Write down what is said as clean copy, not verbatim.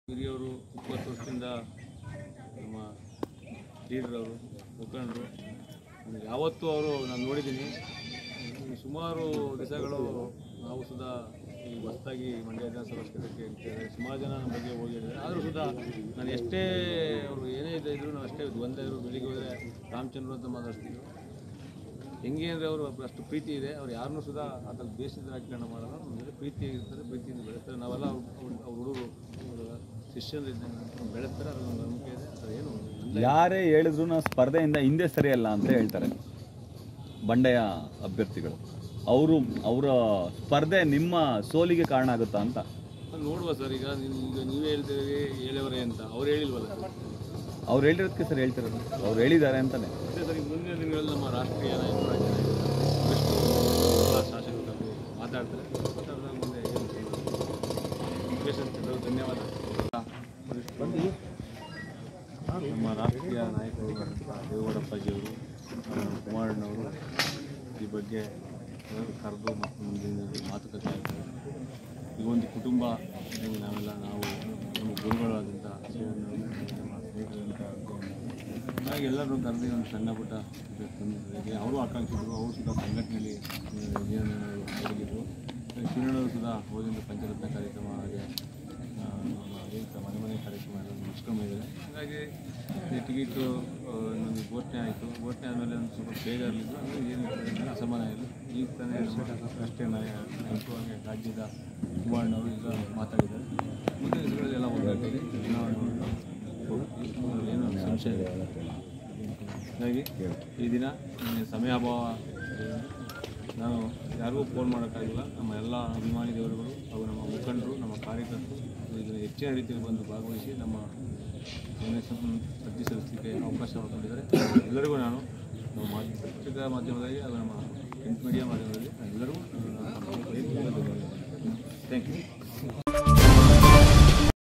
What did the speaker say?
ಹಿರಿಯವರು 20 ವರ್ಷದಿಂದ ನಮ್ಮ ಲೀಡರ್ ಅವರು ಮುಖಂಡರು ಯಾವತ್ತೂ ಅವರು ನಾನು ನೋಡಿದ್ದೀನಿ. ಸುಮಾರು ದಿವಸಗಳು ನಾವು ಸುಧಾ ಈ ಹೊಸದಾಗಿ ಮಂಡ್ಯ ವಿಧಾನಸಭಾ ಕ್ಷೇತ್ರಕ್ಕೆ ಸುಮಾರು ಜನ ನಮ್ಮ ಬಗ್ಗೆ ಹೋಗಿದ್ದಾರೆ. ಆದರೂ ಸುಧಾ ನಾನು ಎಷ್ಟೇ ಅವರು ಏನೇ ಇದ್ದರೂ ನಾವು ಅಷ್ಟೇ ಒಂದೇ ಇದ್ರು ಬೆಳಿಗ್ಗೆ ಹೋದರೆ ರಾಮಚಂದ್ರ ಅಂತ ಮಾತಾಡ್ತಿದ್ರು. ಹೆಂಗೆ ಅಂದರೆ ಅವರು ಅಷ್ಟು ಪ್ರೀತಿ ಇದೆ. ಅವ್ರು ಯಾರನ್ನೂ ಸುಧಾ ಅದ್ರಲ್ಲಿ ಬೇಸಿದ ರಾಜಕಾರಣ ಮಾಡೋಣ, ನಮ್ಮ ಪ್ರೀತಿ ಇರ್ತಾರೆ, ಪ್ರೀತಿಯಿಂದ ಬೆಳೆಸ್ತಾರೆ. ನಾವೆಲ್ಲ ಅವ್ರ ಹುಡುಗರು ಶಿಷ್ಯರಿಂದ ಬೆಳೆಸ್ತಾರೆ. ಅದೊಂದು ನಂಬಿಕೆ ಇದೆ. ಅದು ಏನು ಯಾರೇ ಹೇಳಿದ್ರು ನಾವು ಸ್ಪರ್ಧೆಯಿಂದ ಹಿಂದೆ ಸರಿಯಲ್ಲ ಅಂತ ಹೇಳ್ತಾರೆ ಬಂಡೆಯ ಅಭ್ಯರ್ಥಿಗಳು. ಅವರ ಸ್ಪರ್ಧೆ ನಿಮ್ಮ ಸೋಲಿಗೆ ಕಾರಣ ಆಗುತ್ತಾ ಅಂತ ನೋಡುವ ಸರ್. ಈಗ ನೀವೇ ಹೇಳ್ತೀರಿ ಹೇಳವರೇ ಅಂತ ಅವ್ರು ಹೇಳಿಲ್ವಲ್ಲ. ಅವ್ರು ಹೇಳಿರೋದಕ್ಕೆ ಸರ್ ಹೇಳ್ತಿರೋದು, ಅವ್ರು ಹೇಳಿದ್ದಾರೆ ಅಂತಲೇ. ಅದೇ ಸರ್, ಈಗ ಮುಂದಿನ ದಿನಗಳಲ್ಲಿ ನಮ್ಮ ರಾಷ್ಟ್ರೀಯ ನಾಯಕರು, ರಾಜ್ಯ ನಾಯಕರು, ಶಾಸಕರು ಮಾತಾಡ್ತಾರೆ. ಮುಂದೆ ಧನ್ಯವಾದ. ನಮ್ಮ ರಾಷ್ಟ್ರೀಯ ನಾಯಕರು ದೇವೇಗೌಡಪ್ಪಾಜಿಯವರು, ಕುಮಾರಣ್ಣವರು ಈ ಬಗ್ಗೆ ಕರೆದು ಮತ್ತು ಮುಂದಿನ ಮಾತುಕತೆ ಆಗ್ತದೆ. ಈ ಒಂದು ಕುಟುಂಬ ನಾವೆಲ್ಲ ನಾವು ನಮ್ಮ ಗುರುಗಳಾದಂಥ ನಮ್ಮ ಸ್ನೇಹಿತರಂತ ಹಾಗೆ ಎಲ್ಲರೂ ಕರೆದು ಒಂದು ಸಣ್ಣ ಪುಟ್ಟ ತಂದಿದ್ದಾರೆ. ಅವರು ಆಕಾಂಕ್ಷಿದ್ರು. ಅವರು ಸುಧಾ ಸಂಘಟನೆಯಲ್ಲಿ ತೊಡಗಿದ್ರು. ಕಿರಣವರು ಸುಧಾ ಹೋದಿಂದ ಪಂಚರತ್ನ ಕಾರ್ಯಕ್ರಮ ಹಾಗೆ ಮನೆ ಮನೆ ಕಾರ್ಯಕ್ರಮ ಎಲ್ಲ ಮುಗಿಸ್ಕೊಂಡಿದ್ದಾರೆ. ಹಾಗಾಗಿ ಟಿಕೆಟು ಇನ್ನೊಂದು ಘೋಷಣೆ ಆಯಿತು. ಘೋಷಣೆ ಆದಮೇಲೆ ಒಂದು ಸ್ವಲ್ಪ ಬೇಜಾರಲ್ಲಿದ್ದು ಏನು ಅಸಮಾಧಾನ ಇಲ್ಲ. ಈಗ ತಾನೇ ರಾಷ್ಟ್ರೀಯ ನಾಯಕರು ಹಾಗೆ ರಾಜ್ಯದ ಕುಮಾರಣ್ಣವರು ಈಗ ಮಾತಾಡಿದ್ದಾರೆ. ಮುಂದಿನ ದಿನಗಳಲ್ಲಿ ಎಲ್ಲ ಒಂದಾಗ್ತದೆ. ಏನೋ ಸಂಶಯ ಇದೆ. ಹಾಗಾಗಿ ಈ ದಿನ ಸಮಯ ಅಭಾವ, ನಾನು ಯಾರಿಗೂ ಫೋನ್ ಮಾಡೋಕ್ಕಾಗಿಲ್ಲ. ನಮ್ಮ ಎಲ್ಲ ಅಭಿಮಾನಿ ದೇವರುಗಳು ಹಾಗೂ ನಮ್ಮ ಮುಖಂಡರು, ನಮ್ಮ ಕಾರ್ಯಕರ್ತರು ಇದನ್ನು ಹೆಚ್ಚಿನ ರೀತಿಯಲ್ಲಿ ಬಂದು ಭಾಗವಹಿಸಿ ನಮ್ಮ ಅರ್ಜಿ ಸಲ್ಲಿಸಲಿಕ್ಕೆ ಅವಕಾಶ ಮಾಡಿಕೊಂಡಿದ್ದಾರೆ. ಎಲ್ಲರಿಗೂ ನಾನು ನಮ್ಮ ಪತ್ರಿಕಾ ಮಾಧ್ಯಮದಲ್ಲಿ ಹಾಗೂ ನಮ್ಮ ಪ್ರಿಂಟ್ ಮೀಡಿಯಾ ಮಾಧ್ಯಮದಲ್ಲಿ ಎಲ್ಲರಿಗೂ ಥ್ಯಾಂಕ್ ಯು.